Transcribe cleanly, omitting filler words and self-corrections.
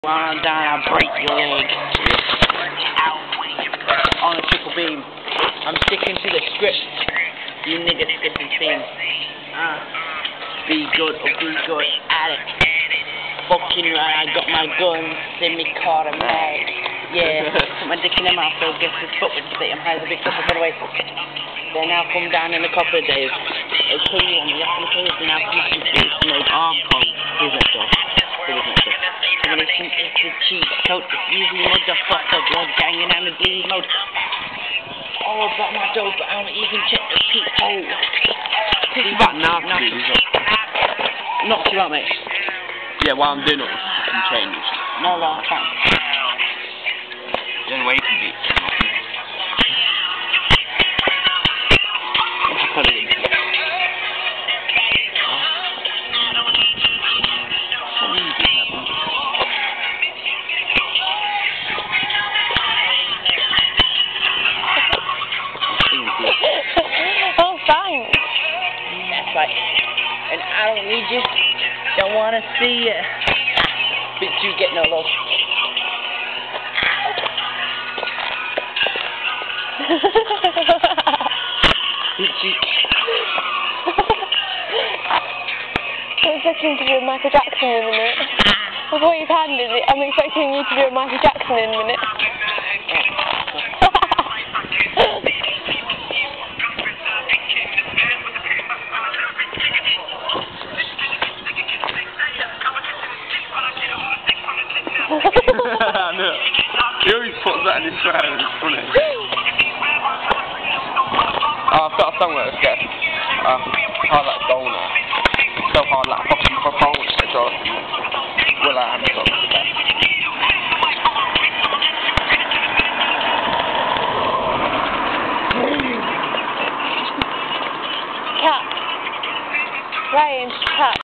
While I'm down, I'll break your leg. On a triple beam. I'm sticking to the script. You niggas skipping themes. Be good or be good at it. Fucking right, I got my guns. See me caught a mag. Yeah, put my dick in their mouth, so guess this foot with the state. I'm high as a big couple for the way. Then I'll come down in a couple of days. I'll kill you on the left and then I'll come out and see no arm pump. Here's that stuff. It's the cheap coat, it's usually motherfucker, blood gang and I'm in bleed mode. All about my dope, but I don't even check the peephole. He's got knocked you out, mate. Yeah, while I'm doing it, I can change. No, I can't. The only way you can beat Oh, thanks. That's right. And I don't need you. Don't want to see you. Bitch, you get no love. Bitch, you. I'm expecting to do a Michael Jackson in a minute. With what you've handed it, I'm expecting you to do a Michael Jackson in a minute. No. He always puts that in his phone, it's funny. I've got a song where it's getting hard like donor. So hard like fucking proponent, so Will I Am song the best. Cat. Ryan, cat.